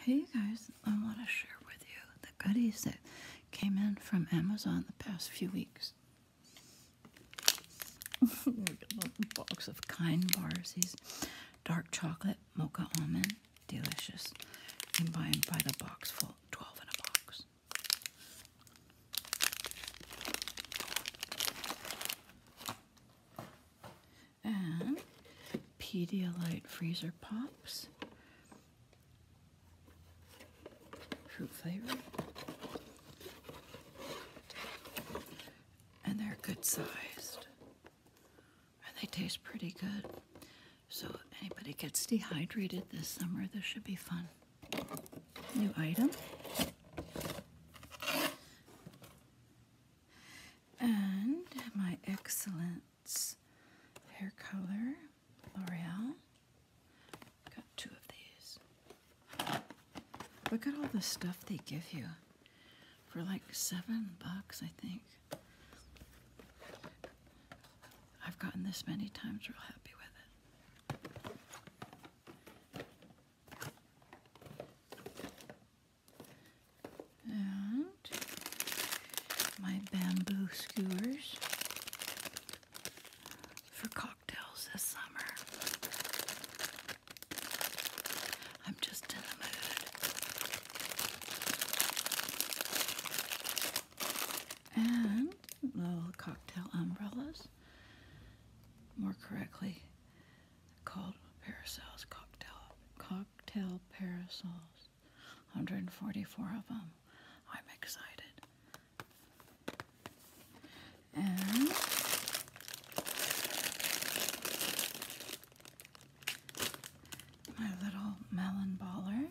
Hey guys, I want to share with you the goodies that came in from Amazon the past few weeks. Look at the box of Kind bars, these dark chocolate mocha almond, delicious. You can buy them by the box full, 12 in a box. And Pedialyte freezer pops. Fruit flavored. And they're good sized. And they taste pretty good. So if anybody gets dehydrated this summer, this should be fun. New item. And my Excellence hair color, L'Oreal. Got 2 of these. Look at all the stuff they give you for like $7, I think. I've gotten this many times, real happy with it. And my bamboo skewers for cocktails this summer. I'm just in the mood. And little cocktail umbrellas, more correctly called parasols, cocktail parasols. 144 of them. I'm excited. And my little melon baller.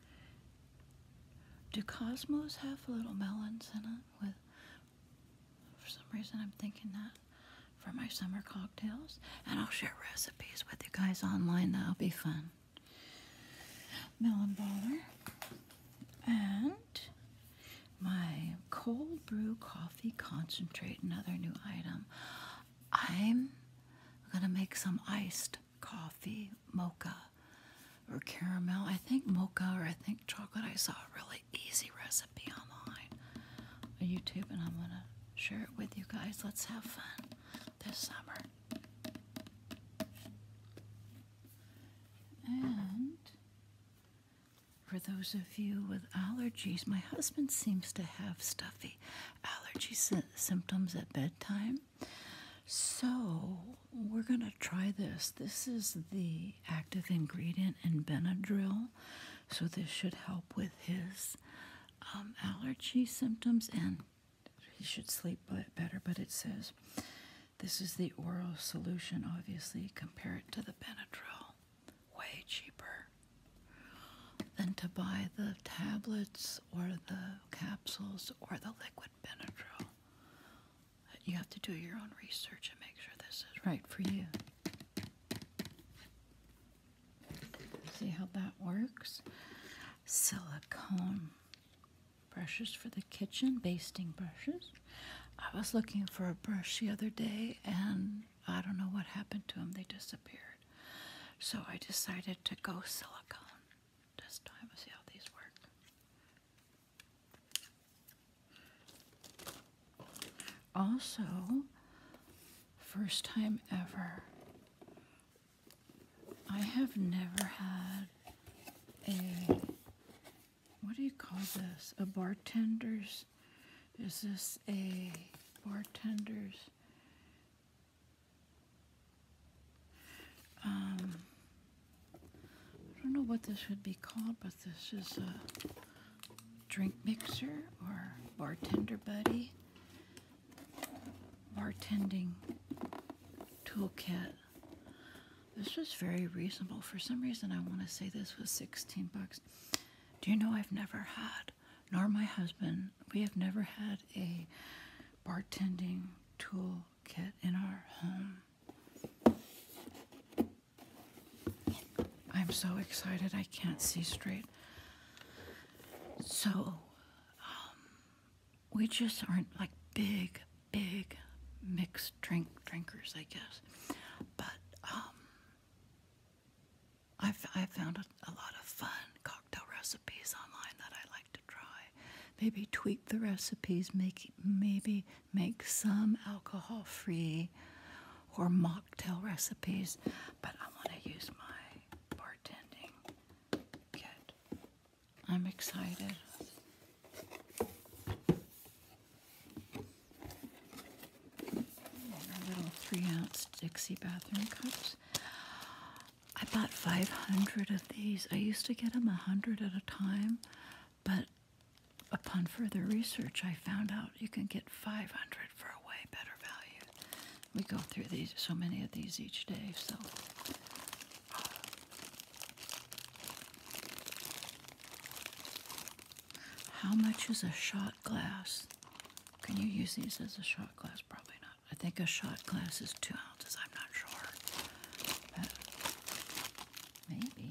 Do Cosmos have little melons in it? For some reason I'm thinking that for my summer cocktails. And I'll share recipes with you guys online. That'll be fun. Melon baller. And my cold brew coffee concentrate, another new item. I'm gonna make some iced coffee, mocha or caramel. I think mocha or I think chocolate. I saw a really easy recipe online on YouTube, and I'm gonna share it with you guys. Let's have fun this summer. And for those of you with allergies, my husband seems to have stuffy allergy symptoms at bedtime. So we're going to try this. This is the active ingredient in Benadryl. So this should help with his allergy symptoms, and he should sleep better. But it says this is the oral solution, obviously. Compare it to the Benadryl. Way cheaper than to buy the tablets or the capsules or the liquid Benadryl. You have to do your own research and make sure this is right for you. See how that works? Silicone brushes for the kitchen, basting brushes. I was looking for a brush the other day, and I don't know what happened to them. They disappeared. So I decided to go silicone this time. Let's see how these work. Also, first time ever, I have never had a, what do you call this? A bartender's, is this a bartender's, I don't know what this would be called, but this is a drink mixer or bartender buddy. Bartending toolkit. This was very reasonable. For some reason, I want to say this was $16. Do you know I've never had, nor my husband, we have never had a bartending toolkit in our home. I'm so excited I can't see straight. So, we just aren't like big mixed drinkers, I guess. But I found a lot of fun cocktail recipes maybe tweak the recipes, maybe make some alcohol-free or mocktail recipes. But I want to use my bartending kit. I'm excited. Our little 3-ounce Dixie bathroom cups. I bought 500 of these. I used to get them 100 at a time, but upon further research, I found out you can get 500 for a way better value. We go through these, so many of these each day, so. How much is a shot glass? Can you use these as a shot glass? Probably not. I think a shot glass is 2 ounces. I'm not sure. But maybe.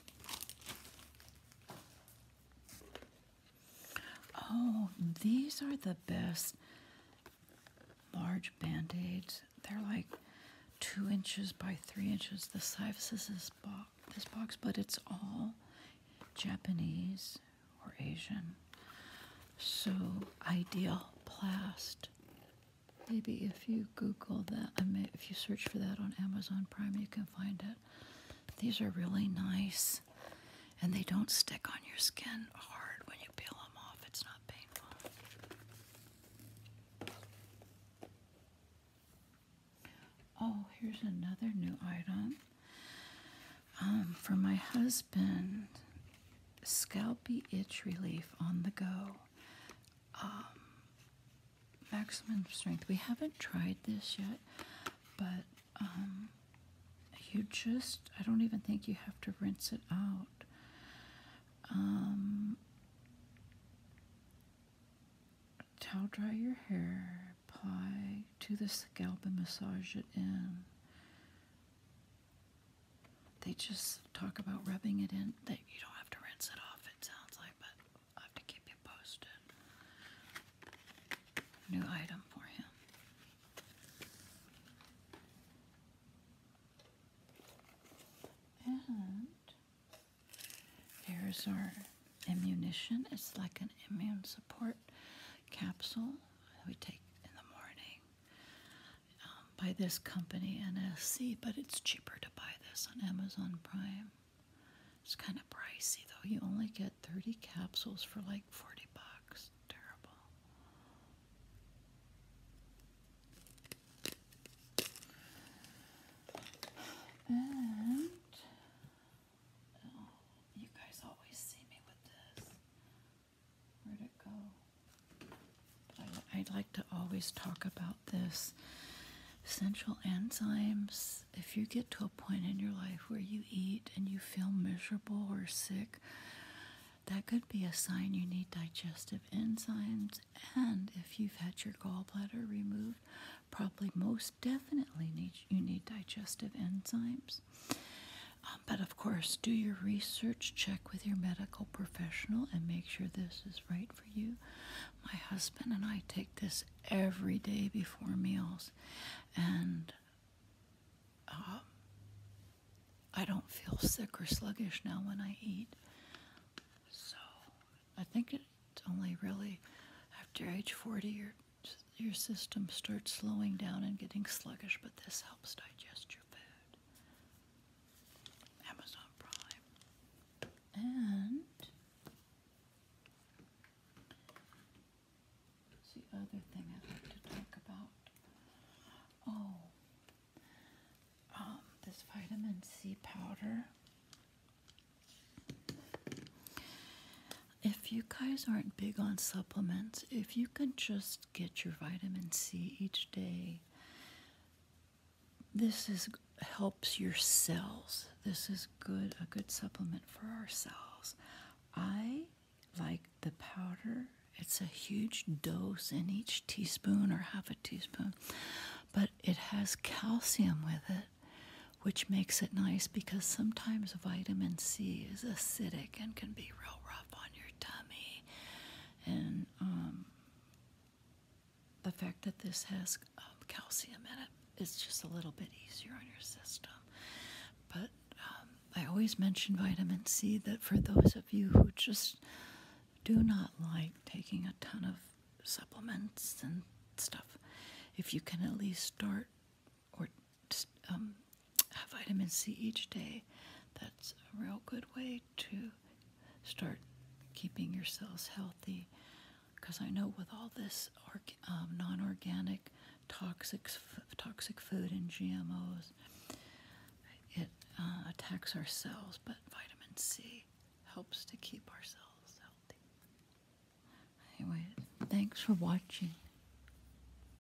Oh, these are the best large Band-Aids. They're like 2 inches by 3 inches. The size is this box, but it's all Japanese or Asian. So, Ideal Plast. Maybe if you Google that, if you search for that on Amazon Prime, you can find it. These are really nice, and they don't stick on your skin hard when you peel them off. It's not painful. Oh, here's another new item. For my husband, Scalpy Itch Relief on the go. Maximum strength. We haven't tried this yet, but I don't even think you have to rinse it out. Towel dry your hair, apply to the scalp and massage it in. They just talk about rubbing it in, that you don't have to rinse it off, it sounds like, but I'll have to keep you posted. New item for him. And here's our ammunition. It's like an immune support capsule we take in the morning by this company, NSC, but it's cheaper to buy this on Amazon Prime. It's kind of pricey though. You only get 30 capsules for like 40 bucks. Terrible. And you guys always see me with this. Where'd it go? I'd like to always talk about this. Essential enzymes. If you get to a point in your life where you eat and you feel miserable or sick, that could be a sign you need digestive enzymes. And if you've had your gallbladder removed, probably most definitely you need digestive enzymes. But of course, do your research, check with your medical professional, and make sure this is right for you. My husband and I take this every day before meals, and I don't feel sick or sluggish now when I eat. So I think it's only really after age 40 your system starts slowing down and getting sluggish, but this helps digest your food. Amazon Prime. And what's the other thing I'd like to talk about? This vitamin C powder. If you guys aren't big on supplements, if you can just get your vitamin C each day, this helps your cells. This is a good supplement for our cells. I like the powder. It's a huge dose in each teaspoon or half a teaspoon, but it has calcium with it, which makes it nice because sometimes vitamin C is acidic and can be real rough on your tummy. And the fact that this has calcium in it is just a little bit easier on your system. But I always mention vitamin C, that for those of you who just do not like taking a ton of supplements and stuff. If you can at least start or have vitamin C each day, that's a real good way to start keeping your cells healthy. Because I know with all this non-organic toxic food and GMOs, it attacks our cells, but vitamin C helps to keep our cells healthy. Anyway, thanks for watching.